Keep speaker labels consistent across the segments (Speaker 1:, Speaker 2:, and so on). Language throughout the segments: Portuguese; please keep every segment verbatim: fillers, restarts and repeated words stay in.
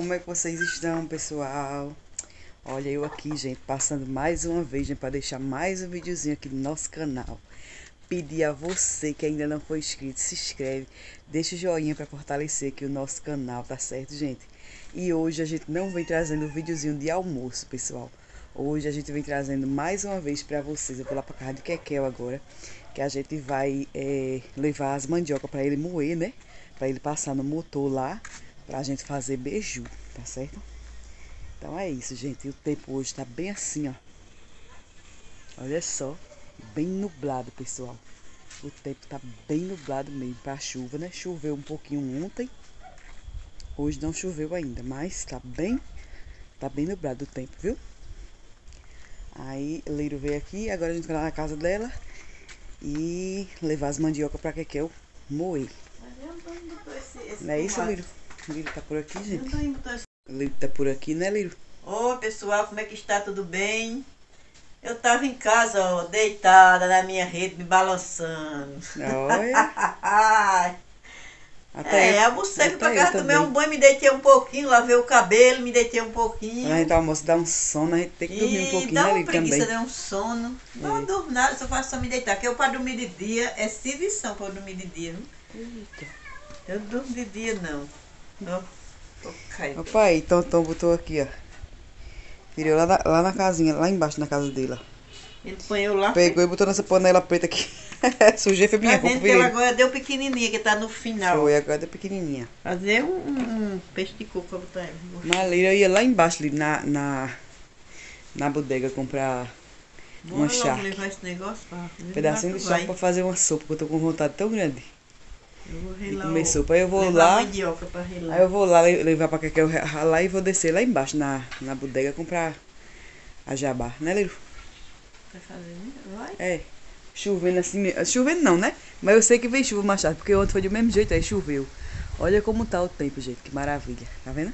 Speaker 1: Como é que vocês estão, pessoal? Olha eu aqui, gente, passando mais uma vez, gente, para deixar mais um videozinho aqui no nosso canal. Pedir a você que ainda não foi inscrito, se inscreve, deixa o joinha para fortalecer aqui o nosso canal, tá certo, gente? E hoje a gente não vem trazendo um videozinho de almoço, pessoal. Hoje a gente vem trazendo mais uma vez para vocês. Eu vou lá para casa de Kekel agora, que a gente vai é, levar as mandioca para ele moer, né? Para ele passar no motor lá, pra gente fazer beiju, tá certo? Então é isso, gente. E o tempo hoje tá bem assim, ó. Olha só, bem nublado, pessoal. O tempo tá bem nublado mesmo pra chuva, né? Choveu um pouquinho ontem. Hoje não choveu ainda, mas tá bem, tá bem nublado o tempo, viu? Aí, Liro veio aqui, agora a gente vai lá na casa dela e levar as mandioca pra Kekel moer. Não é isso, Liro? Liro tá por aqui, gente? Liro tá por aqui, né, Liro?
Speaker 2: Ô, pessoal, como é que está? Tudo bem? Eu tava em casa, ó, deitada na minha rede, me balançando.
Speaker 1: Olha. Até
Speaker 2: é, almocei pra casa, tomei um banho, me deitei um pouquinho, lavei o cabelo, me deitei um pouquinho.
Speaker 1: Quando a gente almoça, dá um sono, a gente tem que dormir um pouquinho,
Speaker 2: dá
Speaker 1: né,
Speaker 2: uma
Speaker 1: Liro,
Speaker 2: preguiça,
Speaker 1: também.
Speaker 2: dá um sono.
Speaker 1: É.
Speaker 2: Não durmo nada, só faço só me deitar. Porque eu pra dormir de dia é servição pra eu dormir de dia, viu?
Speaker 1: Eita.
Speaker 2: Eu não durmo de dia, não. Ó, tô caindo.
Speaker 1: Opa, aí, Tonton botou aqui, ó. Virou lá na, lá na casinha, lá embaixo na casa dele, ó.
Speaker 2: Ele põe lá.
Speaker 1: Pegou e botou nessa panela preta aqui. Sujei, foi minha
Speaker 2: Tá
Speaker 1: roupa,
Speaker 2: vendo que ela
Speaker 1: virei.
Speaker 2: agora deu pequenininha, que tá no final.
Speaker 1: Foi, agora é pequenininha.
Speaker 2: Fazer um, um, um peixe de coco pra botar ela.
Speaker 1: Mas Lira ia lá embaixo, Lira, na, na, na bodega comprar uma
Speaker 2: Bora logo
Speaker 1: charque.
Speaker 2: levar esse negócio pra...
Speaker 1: Um pedacinho de charque pra fazer uma sopa, que eu tô com vontade tão grande
Speaker 2: Eu vou
Speaker 1: de
Speaker 2: relar
Speaker 1: comer
Speaker 2: o-
Speaker 1: sopa. Aí eu vou
Speaker 2: levar
Speaker 1: lá,
Speaker 2: mandioca pra relar.
Speaker 1: aí eu vou lá le- levar pra Kekel ralar e vou descer lá embaixo na, na bodega comprar a jabá, né, Liro?
Speaker 2: Vai fazer, né? Vai.
Speaker 1: É, chovendo assim, mesmo. Chovendo não, né? Mas eu sei que vem chuva mais tarde, porque ontem foi do mesmo jeito, aí choveu. Olha como tá o tempo, gente, que maravilha, tá vendo?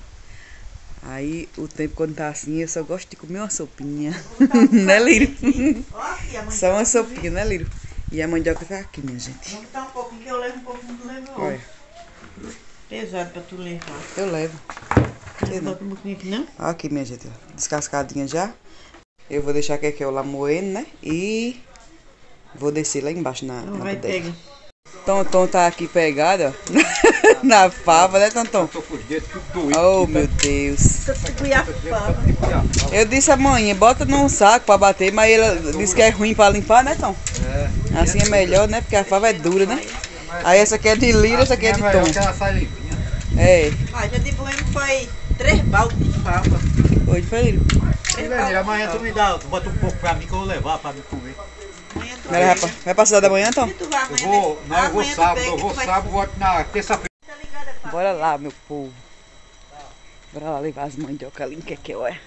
Speaker 1: Aí o tempo quando tá assim, eu só gosto de comer uma sopinha, né, Liro?
Speaker 2: Ó, aqui, a
Speaker 1: Só uma
Speaker 2: mandioca,
Speaker 1: sopinha, né, Liro? E a mandioca tá aqui, minha gente.
Speaker 2: vamos botar um pouquinho que eu levo um pouquinho, tu levou.
Speaker 1: Olha,
Speaker 2: Pesado pra tu levar.
Speaker 1: eu levo.
Speaker 2: Não bota um pouquinho aqui, não?
Speaker 1: Aqui, minha gente, ó, descascadinha já. Eu vou deixar a Kekel lá moendo, né? E vou descer lá embaixo na,
Speaker 2: Não
Speaker 1: na
Speaker 2: vai
Speaker 1: bodega.
Speaker 2: pegar.
Speaker 1: Tonton tá aqui pegado, ó. Na fava, né, Tonton?
Speaker 3: Tô com os dedos tudo doído.
Speaker 1: Oh, meu Deus.
Speaker 2: Cuiafava.
Speaker 1: Eu disse a mãe, bota num saco pra bater, mas ela disse que é ruim pra limpar, né, Tom?
Speaker 3: É.
Speaker 1: Assim é melhor, né? Porque a fava é dura, né? Aí essa aqui é de Lira, essa aqui é de
Speaker 3: melhor que
Speaker 1: Tom.
Speaker 3: ela sai limpinha.
Speaker 1: É,
Speaker 2: Ah, já de bueno foi três baldes de fava.
Speaker 1: hoje foi Lira.
Speaker 2: Três
Speaker 3: Leandro,
Speaker 2: baldes
Speaker 3: amanhã
Speaker 2: de
Speaker 3: tu me dá, tu bota um pouco pra mim que eu vou levar pra me comer.
Speaker 2: fava. Amanhã tu
Speaker 1: Vai, rapaz, vai passar da manhã, Tom?
Speaker 2: E tu vai
Speaker 3: Eu
Speaker 2: amanhã
Speaker 3: vou,
Speaker 2: desse-
Speaker 3: não, eu vou
Speaker 2: amanhã tu
Speaker 3: sábado,
Speaker 2: pega
Speaker 3: eu
Speaker 2: que
Speaker 3: vou
Speaker 2: tu vai-
Speaker 3: sábado, volto na terça-feira.
Speaker 2: Tá ligada, pá?
Speaker 1: Bora lá, meu povo. Bora lá levar as mandioca ali em Kekel, é.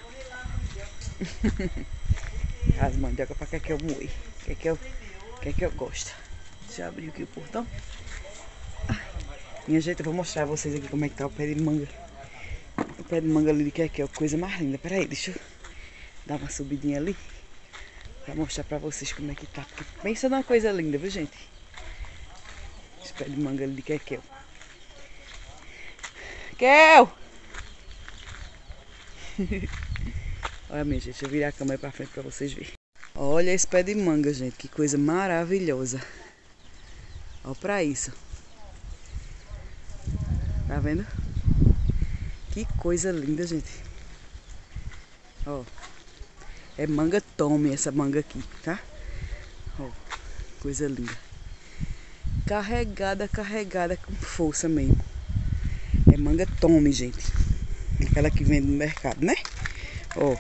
Speaker 1: As mandioca pra Kekel moer. Kekel, Kekel gosta. Deixa eu abrir aqui o portão. Ai, minha gente, eu vou mostrar a vocês aqui como é que tá o pé de manga. O pé de manga ali de Kekel, coisa mais linda. Pera aí, deixa eu dar uma subidinha ali pra mostrar pra vocês como é que tá. Porque pensa numa coisa linda, viu, gente? Esse pé de manga ali de Kekel. Kel! Olha, minha gente, deixa eu virar a câmera pra frente pra vocês verem. Olha esse pé de manga, gente, que coisa maravilhosa. Olha pra isso. Tá vendo? Que coisa linda, gente. Ó, é manga tome essa manga aqui, tá? Ó, coisa linda. Carregada, carregada com força mesmo. É manga tome, gente. Aquela que vende no mercado, né? Ó.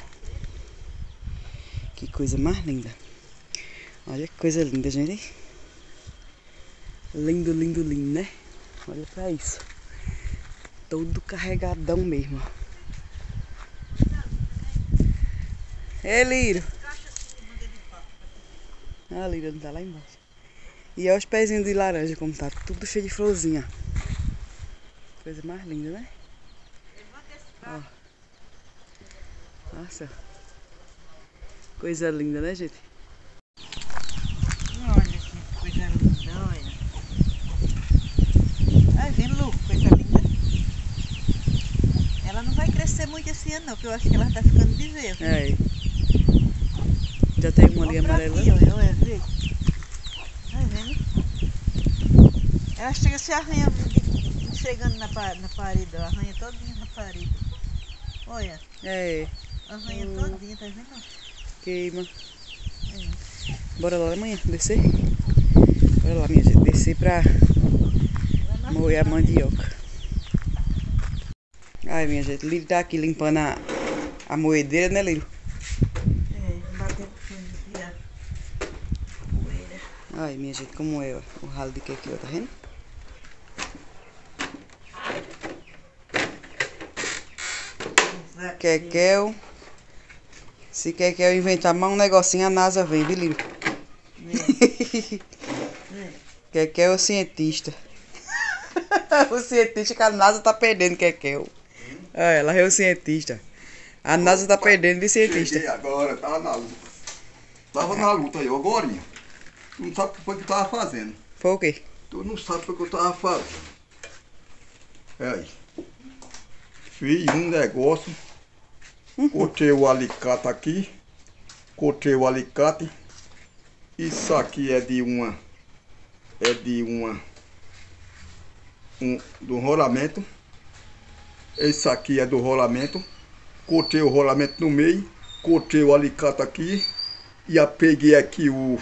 Speaker 1: Que coisa mais linda. Olha que coisa linda, gente. Lindo, lindo, lindo, né? Olha pra isso. Todo carregadão mesmo, ó. Ei, Liro. Ah, Liro não tá lá embaixo. E olha os pezinhos de laranja como tá. Tudo cheio de florzinha. Coisa mais linda, né? Ó. Nossa. Coisa linda, né, gente?
Speaker 2: Olha que coisa linda, olha. Vai vendo, Lu, coisa linda. Ela não vai crescer. ser muito esse ano não, porque eu acho que ela tá ficando de verde.
Speaker 1: É. Já tem uma ali
Speaker 2: Olha pra
Speaker 1: amarela.
Speaker 2: aqui, olha, olha, vê. Tá vendo? Ela chega, se arranha chegando na, pa- na parede, ó, arranha todinha na parede. Olha,
Speaker 1: É.
Speaker 2: arranha
Speaker 1: Hum.
Speaker 2: todinha, tá vendo?
Speaker 1: Queima.
Speaker 2: É.
Speaker 1: Bora lá amanhã, descer? Bora lá, minha gente, descer pra
Speaker 2: Lá na
Speaker 1: moer a
Speaker 2: frente.
Speaker 1: mandioca. Ai, minha gente, Lírio tá aqui limpando a, a moedeira, né, Lírio?
Speaker 2: É, batendo fundo aqui, ó. Poeira.
Speaker 1: Ai, minha gente, como é ó, o ralo de quequeu, tá vendo? Quequeu. Se Quequeu inventar mais um negocinho, a NASA vem, viu, Lírio?
Speaker 2: É.
Speaker 1: Quequeu é o cientista. O cientista que a NASA tá perdendo, Quequeu. É, ela é o cientista. A NASA tá perdendo de cientista.
Speaker 4: Cheguei agora, tava na luta. Tava na luta aí, agora. Tu não sabe o que foi que eu tava fazendo.
Speaker 1: Foi o quê?
Speaker 4: Tu não sabe o que eu tava fazendo. É aí. Fiz um negócio. Cortei o alicate aqui. Cortei o alicate. Isso aqui é de uma. É de uma. Um, do rolamento. Esse aqui é do rolamento. Cortei o rolamento no meio. Cortei o alicate aqui. E a peguei aqui o.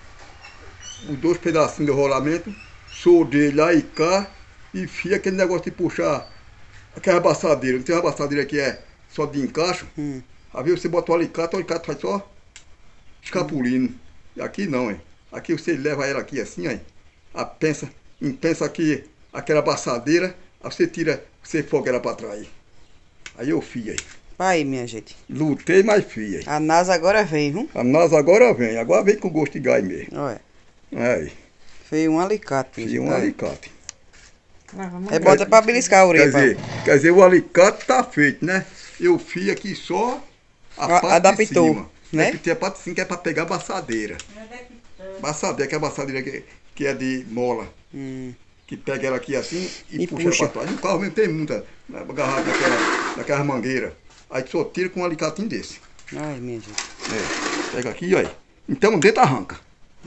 Speaker 4: Os dois pedacinhos do rolamento. Soldei lá e cá. E fiz aquele negócio de puxar. Aquela abaçadeira. Não tem uma abaçadeira que é só de encaixo.
Speaker 1: Hum.
Speaker 4: Aí você bota o alicate, o alicate faz só escapulindo. E aqui não, hein? Aqui você leva ela aqui assim, aí. A pensa, pensa aqui, aquela abaçadeira, aí você tira, você foca ela pra trás. Aí eu fiz aí.
Speaker 1: Aí, minha gente.
Speaker 4: Lutei, mas fiz aí.
Speaker 1: A NASA agora vem, viu?
Speaker 4: A NASA agora vem, agora vem com gosto de gás mesmo.
Speaker 1: Olha.
Speaker 4: Aí,
Speaker 1: Fez um alicate. minha
Speaker 4: fiz
Speaker 1: gente,
Speaker 4: um
Speaker 1: olha.
Speaker 4: alicate.
Speaker 2: Lá, vamos
Speaker 1: É bota pra beliscar a
Speaker 4: Quer
Speaker 1: orelha.
Speaker 4: dizer, quer dizer, o alicate tá feito, né? Eu fiz aqui só a
Speaker 1: A-
Speaker 4: parte
Speaker 1: adaptou,
Speaker 4: de cima.
Speaker 1: né?
Speaker 4: É que tem a parte de cima que é pra pegar a abaçadeira. Abaçadeira, que é a abaçadeira que, que é de mola.
Speaker 1: Hum.
Speaker 4: Que pega ela aqui assim e,
Speaker 1: E
Speaker 4: puxa,
Speaker 1: puxa.
Speaker 4: ela pra trás. No carro mesmo tem muita né, garrafa daquela, daquela mangueira. Aí só tira com um alicatinho desse.
Speaker 1: Ai, minha gente.
Speaker 4: É, pega aqui, ó. Então o dente arranca.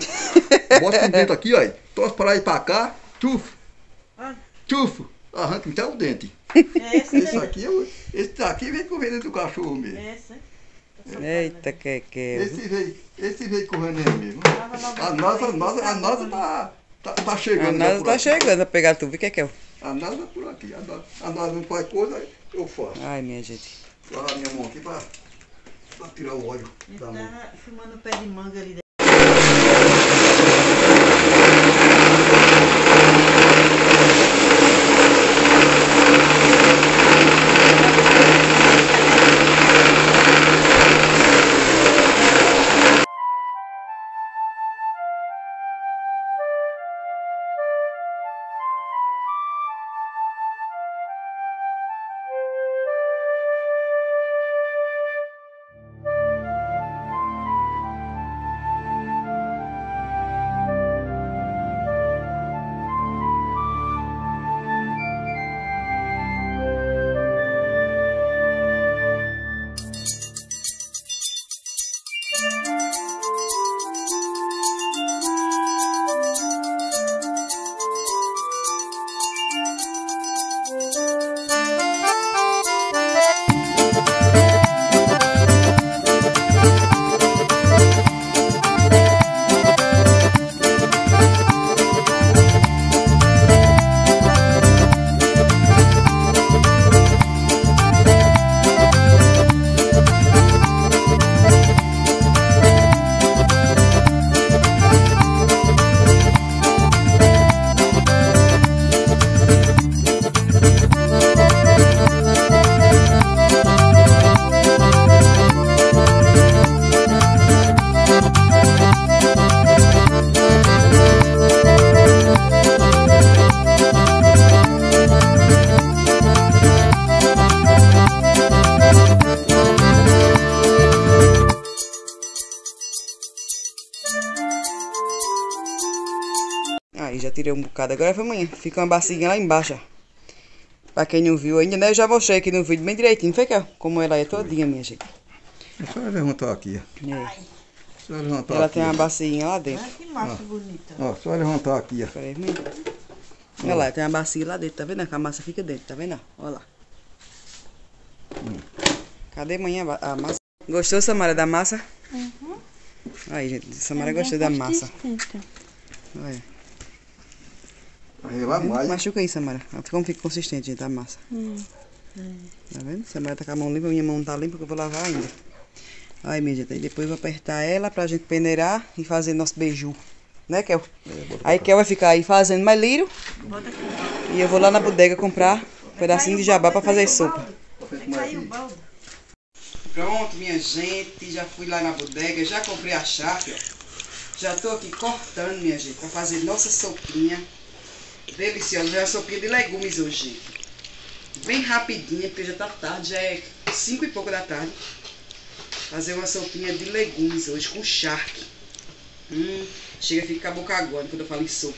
Speaker 4: Bota o dente aqui, ó. Torce pra lá e pra cá. Tchufo.
Speaker 2: Ah.
Speaker 4: Tchufo. Arranca então o dente.
Speaker 2: Esse,
Speaker 4: Esse aqui, é o- esse daqui vem com o veneno do cachorro mesmo.
Speaker 2: esse.
Speaker 1: Eita, que que.
Speaker 4: Esse veio, esse veio com o veneno mesmo. A NASA, a NASA, a NASA tá, tá, tá chegando.
Speaker 1: A
Speaker 4: já
Speaker 1: NASA
Speaker 4: por
Speaker 1: tá
Speaker 4: aqui.
Speaker 1: chegando a pegar tu, viu, que que é?
Speaker 4: A NASA por aqui. A NASA, a NASA não faz coisa, eu faço.
Speaker 1: Ai, minha gente.
Speaker 4: Vou lavar minha mão aqui pra, pra tirar o óleo
Speaker 2: Ele
Speaker 4: da mão.
Speaker 2: tava fumando um pé de manga ali.
Speaker 1: Aí, já tirei um bocado. Agora foi amanhã. Fica uma bacinha lá embaixo, ó. Pra quem não viu ainda, né? Eu já mostrei aqui no vídeo bem direitinho. Foi que ó, como ela é todinha, minha gente.
Speaker 4: É só levantar aqui, ó.
Speaker 1: É.
Speaker 4: Só levantar
Speaker 1: Ela
Speaker 4: aqui.
Speaker 1: tem uma bacinha lá dentro.
Speaker 2: Olha que massa bonita.
Speaker 4: Ó, só levantar aqui, ó.
Speaker 1: Peraí, menino. Olha lá, tem uma bacia lá dentro, tá vendo? Que a massa fica dentro, tá vendo? Olha lá.
Speaker 4: Hum.
Speaker 1: Cadê manhã a massa? Gostou, Samara, da massa?
Speaker 5: Uhum.
Speaker 1: Aí, gente, Samara gostou da massa. Olha.
Speaker 4: Aí lá mais.
Speaker 1: Machuca aí, Samara. Olha como fica consistente, gente, a massa.
Speaker 5: Hum.
Speaker 1: Tá vendo? Samara tá com a mão limpa, minha mão não tá limpa, que eu vou lavar ainda. Aí, minha gente, aí depois eu vou apertar ela pra gente peneirar e fazer nosso beiju. Né, Kel? Aí Kel vai ficar aí fazendo mais lírio. E eu vou lá na bodega comprar um pedacinho de jabá pra fazer sopa.
Speaker 2: Caiu o balde.
Speaker 1: Pronto, minha gente, já fui lá na bodega, já comprei a charque, ó. Já tô aqui cortando, minha gente, pra fazer nossa sopinha deliciosa. É uma sopinha de legumes hoje, gente. Bem rapidinha, porque já tá tarde, já é cinco e pouco da tarde. Fazer uma sopinha de legumes hoje com charque. Hum, chega a ficar boca aguada quando eu falo em sopa.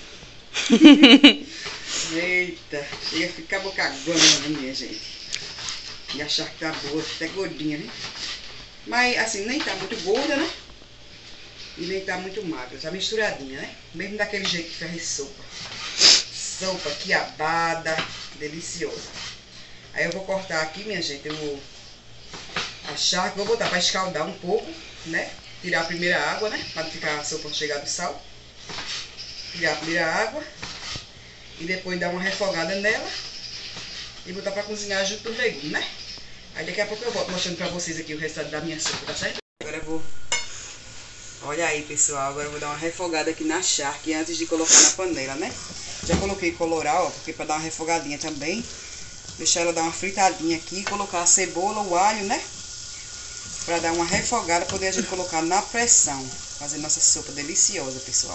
Speaker 1: Eita, chega a ficar boca aguada, minha gente. E a charque tá boa, até gordinha, né? Mas assim, nem tá muito gorda, né? E nem tá muito magra, tá misturadinha, né? Mesmo daquele jeito que faz sopa. Sopa quiabada, deliciosa. Aí eu vou cortar aqui, minha gente, eu vou a charque, vou botar pra escaldar um pouco, né? Tirar a primeira água, né? Pra não ficar a sopa chegar do sal. Tirar a primeira água. E depois dar uma refogada nela. E botar pra cozinhar junto dos legumes, né? Aí daqui a pouco eu volto mostrando pra vocês aqui o resultado da minha sopa, tá certo? Agora eu vou... Olha aí, pessoal. Agora eu vou dar uma refogada aqui na charque antes de colocar na panela, né? Já coloquei coloral, ó, porque pra dar uma refogadinha também. Deixar ela dar uma fritadinha aqui. Colocar a cebola, o alho, né? Pra dar uma refogada, poder a gente colocar na pressão. Fazer nossa sopa deliciosa, pessoal.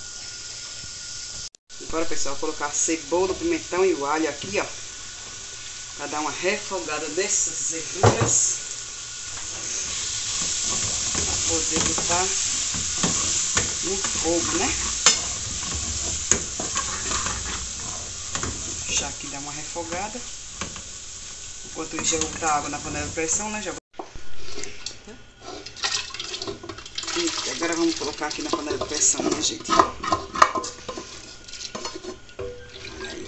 Speaker 1: Agora, pessoal, colocar a cebola, o pimentão e o alho aqui, ó. Pra dar uma refogada dessas verduras. Pra poder botar no fogo, né? Deixar aqui dar uma refogada. Enquanto isso, já vou botar água na panela de pressão, né? Já vou... E agora vamos colocar aqui na panela de pressão, né, gente? Olha aí.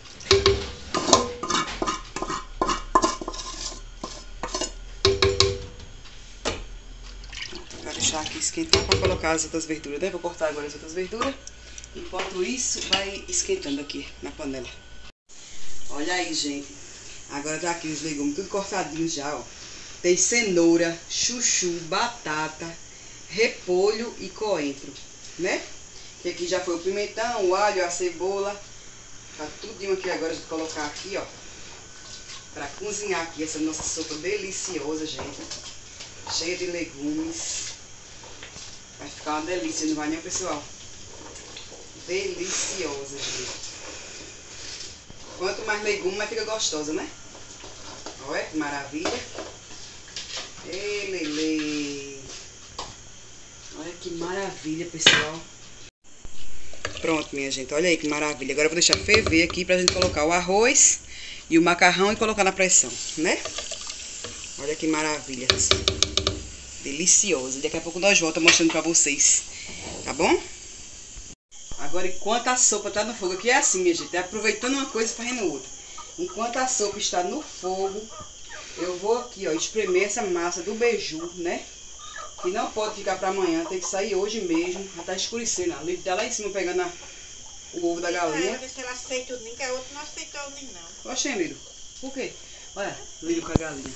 Speaker 1: Vou deixar aqui esquentar para colocar as outras verduras, né? Vou cortar agora as outras verduras. Enquanto isso, vai esquentando aqui na panela. Olha aí, gente. Agora tá aqui os legumes tudo cortadinhos já, ó. Tem cenoura, chuchu, batata, repolho e coentro, né? Que aqui já foi o pimentão, o alho, a cebola. Tá tudinho aqui agora de colocar aqui, ó. Pra cozinhar aqui essa nossa sopa deliciosa, gente. Cheia de legumes. Vai ficar uma delícia, não vai não, pessoal? Deliciosa, gente. Quanto mais legume, mais fica gostosa, né? Olha que maravilha. Ei, Lele. Olha que maravilha, pessoal. Pronto, minha gente. Olha aí que maravilha. Agora eu vou deixar ferver aqui pra gente colocar o arroz e o macarrão e colocar na pressão, né? Olha que maravilha. Delicioso. Daqui a pouco nós voltamos mostrando pra vocês. Tá bom? Agora, enquanto a sopa tá no fogo, aqui é assim, minha gente, é aproveitando uma coisa e fazendo outra. Enquanto a sopa está no fogo, eu vou aqui, ó, espremer essa massa do beiju, né? Que não pode ficar pra amanhã, tem que sair hoje mesmo. Já tá escurecendo, ó. O Lírio tá lá em cima pegando a, o ovo da galinha.
Speaker 2: Ver se ela aceita o ninho, que a outra não aceitou o ninho, não.
Speaker 1: Oxê, Lírio, por quê? Olha, Lírio com a galinha.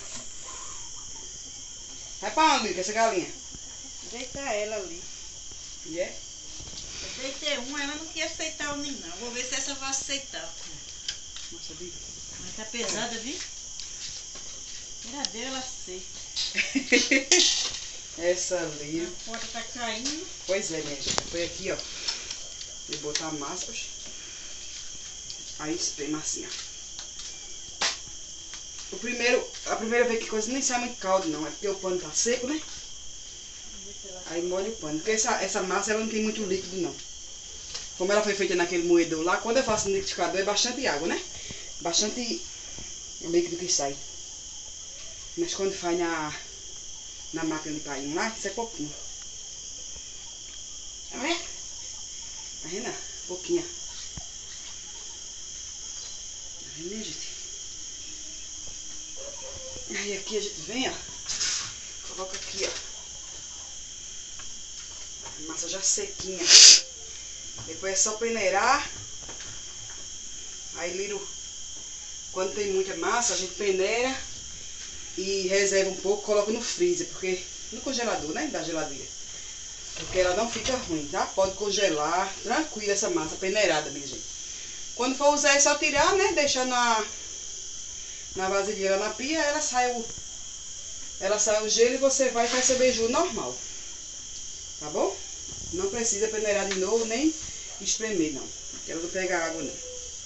Speaker 1: Vai pra onde, Lírio, com essa galinha?
Speaker 2: Deita ela ali.
Speaker 1: E é?
Speaker 2: Eu deitei uma, ela não quer aceitar o ninho, não. Vou ver se essa vai aceitar.
Speaker 1: Nossa, Lírio.
Speaker 2: Mas tá pesada, viu? Viradeira, ela aceita.
Speaker 1: Essa Lírio.
Speaker 2: A porta tá caindo.
Speaker 1: Pois é, minha gente. Foi aqui, ó. Vou botar a massa. Oxi. Aí esprema assim, ó. O primeiro, a primeira vez que coisa nem sai muito caldo, não. É porque o pano tá seco, né? Aí molha o pano. Porque essa, essa massa, ela não tem muito líquido, não. Como ela foi feita naquele moedor lá, quando eu faço no liquidificador, é bastante água, né? Bastante o líquido que sai. Mas quando faz na, na máquina de painho lá, isso é pouquinho. Olha. Tá vendo? Pouquinho. Tá vendo, gente? Aí aqui a gente vem, ó. Coloca aqui, ó. A massa já sequinha. Depois é só peneirar. Aí, Liro, quando tem muita massa, a gente peneira e reserva um pouco, coloca no freezer, porque no congelador, né, da geladeira. Porque ela não fica ruim, tá? Pode congelar, tranquila essa massa peneirada, minha gente. Quando for usar é só tirar, né, deixar na, na vasilheira na pia, ela sai o, ela sai o gelo e você vai e faz seu beiju normal. Tá bom? Não precisa peneirar de novo, nem espremer, não. Porque ela não pega água, não.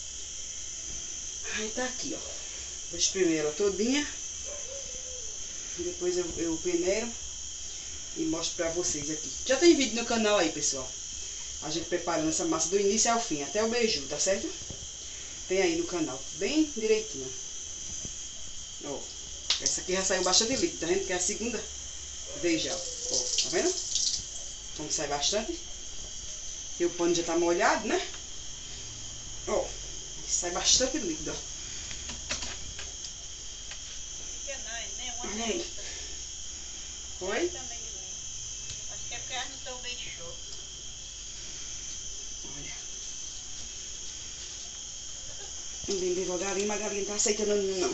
Speaker 1: Aí tá aqui, ó. Vou espremer ela todinha. Depois eu, eu peneiro e mostro pra vocês aqui. Já tem vídeo no canal aí, pessoal. A gente preparando essa massa do início ao fim, até o beiju, tá certo? Tem aí no canal, bem direitinho. Ó, essa aqui já saiu bastante líquido, tá vendo? Que é a segunda vez já, ó. Tá vendo? Como sai bastante. E o pano já tá molhado, né? Ó, sai bastante líquido, ó. Olha aí. Oi?
Speaker 2: Acho que é porque elas não estão bem show.
Speaker 1: Olha. Bem devagarinho, mas a galinha não tá aceitando não.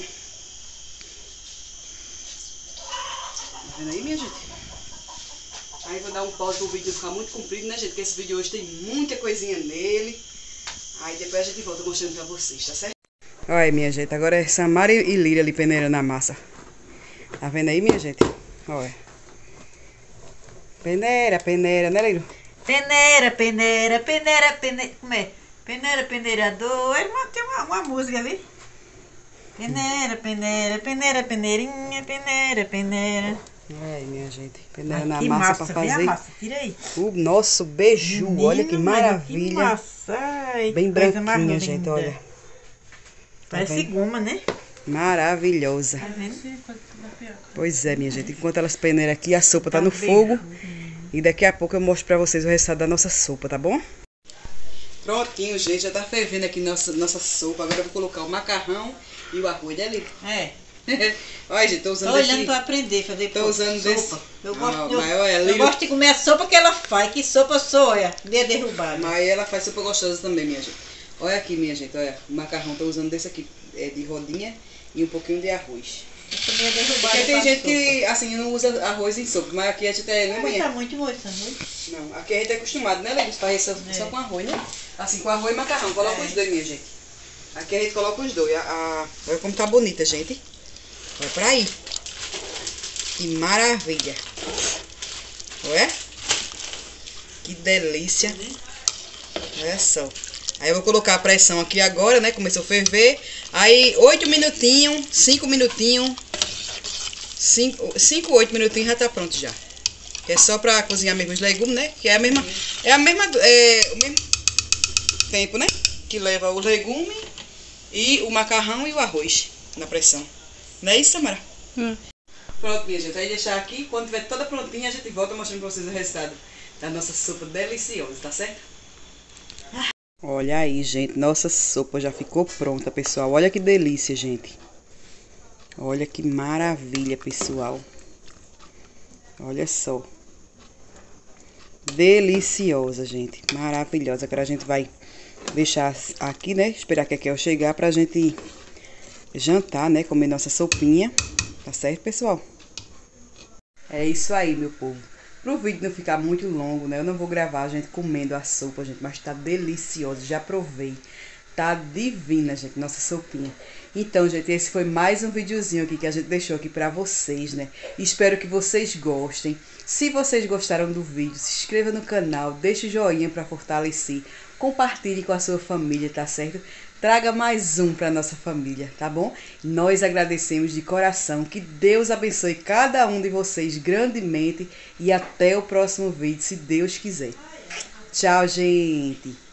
Speaker 1: Tá vendo aí, minha gente? Aí vou dar um pause pro vídeo ficar muito comprido, né, gente? Porque esse vídeo hoje tem muita coisinha nele. Aí depois a gente volta mostrando pra vocês, tá certo? Olha aí, minha gente. Agora é Samara e Líria ali peneirando a massa. Tá vendo aí, minha gente? Olha. Peneira, peneira, né, Lírio?
Speaker 2: Peneira, peneira, peneira, peneira. Como é? Peneira, peneirador. Ele tem uma, uma música ali. Peneira, peneira, peneira, peneirinha, peneira, peneira.
Speaker 1: Olha aí, minha gente. Peneira
Speaker 2: Ai,
Speaker 1: na
Speaker 2: que
Speaker 1: massa,
Speaker 2: massa,
Speaker 1: pra
Speaker 2: vê a
Speaker 1: fazer
Speaker 2: massa, tira aí.
Speaker 1: o nosso beiju.
Speaker 2: Menino,
Speaker 1: Olha que maravilha.
Speaker 2: Que massa. Ai,
Speaker 1: Bem
Speaker 2: que coisa
Speaker 1: branquinha,
Speaker 2: mais
Speaker 1: gente,
Speaker 2: linda.
Speaker 1: olha.
Speaker 2: Parece
Speaker 1: vendo?
Speaker 2: goma, né?
Speaker 1: Maravilhosa.
Speaker 2: Tá vendo?
Speaker 1: Pois é, minha gente. Enquanto elas peneiram aqui, a sopa tá no fogo. E daqui a pouco eu mostro pra vocês o resultado da nossa sopa, tá bom? Prontinho, gente. Já tá fervendo aqui nossa, nossa sopa. Agora eu vou colocar o macarrão e o arroz ali.
Speaker 2: É.
Speaker 1: Olha, gente, tô usando
Speaker 2: Tô
Speaker 1: desse...
Speaker 2: olhando pra aprender a fazer
Speaker 1: Tô usando
Speaker 2: sopa.
Speaker 1: desse...
Speaker 2: Eu, gosto,
Speaker 1: Ah,
Speaker 2: eu,
Speaker 1: mas olha,
Speaker 2: eu
Speaker 1: Lírio...
Speaker 2: gosto de comer a sopa que ela faz. Que sopa sou, olha. Meia derrubada.
Speaker 1: Mas ela faz sopa gostosa também, minha gente. Olha aqui, minha gente. Olha, o macarrão. Tô usando desse aqui, é, de rodinha e um pouquinho de arroz.
Speaker 2: Meia derrubada.
Speaker 1: Porque tem gente que, assim, não usa arroz em sopa. Mas aqui a gente é na
Speaker 2: Não
Speaker 1: manhã.
Speaker 2: tá muito moça, não?
Speaker 1: Não, aqui a gente é acostumado, né, Lírio? Fazer só,
Speaker 2: É.
Speaker 1: só com arroz, né? Assim, com arroz e macarrão. Coloca
Speaker 2: É.
Speaker 1: os dois, minha gente. Aqui a gente coloca os dois. A, a... Olha como tá bonita, gente. Olha pra aí. Que maravilha. Olha. Que delícia. Olha só. Aí eu vou colocar a pressão aqui agora, né? Começou a ferver. Aí, oito minutinhos, cinco minutinhos. cinco, oito minutinhos já tá pronto já. É só pra cozinhar mesmo os legumes, né? Que é a mesma. É a mesma. É o mesmo tempo, né? Que leva o legume e o macarrão e o arroz na pressão. Não é isso, Samara?
Speaker 2: Hum.
Speaker 1: Pronto, minha gente. Aí deixar aqui. Quando tiver toda prontinha, a gente volta mostrando pra vocês o resultado da nossa sopa deliciosa, tá certo? Olha aí, gente. Nossa sopa já ficou pronta, pessoal. Olha que delícia, gente. Olha que maravilha, pessoal. Olha só. Deliciosa, gente. Maravilhosa. Agora a gente vai deixar aqui, né? Esperar que a Kel chegar pra gente jantar, né? Comer nossa sopinha. Tá certo, pessoal? É isso aí, meu povo. Pro vídeo não ficar muito longo, né? Eu não vou gravar a gente comendo a sopa, gente. Mas tá deliciosa. Já provei. Tá divina, gente. Nossa sopinha. Então, gente, esse foi mais um videozinho aqui que a gente deixou aqui pra vocês, né? Espero que vocês gostem. Se vocês gostaram do vídeo, se inscreva no canal. Deixe o joinha pra fortalecer. Compartilhe com a sua família, tá certo? Traga mais um para nossa família, tá bom? Nós agradecemos de coração. Que Deus abençoe cada um de vocês grandemente. E até o próximo vídeo, se Deus quiser. Tchau, gente!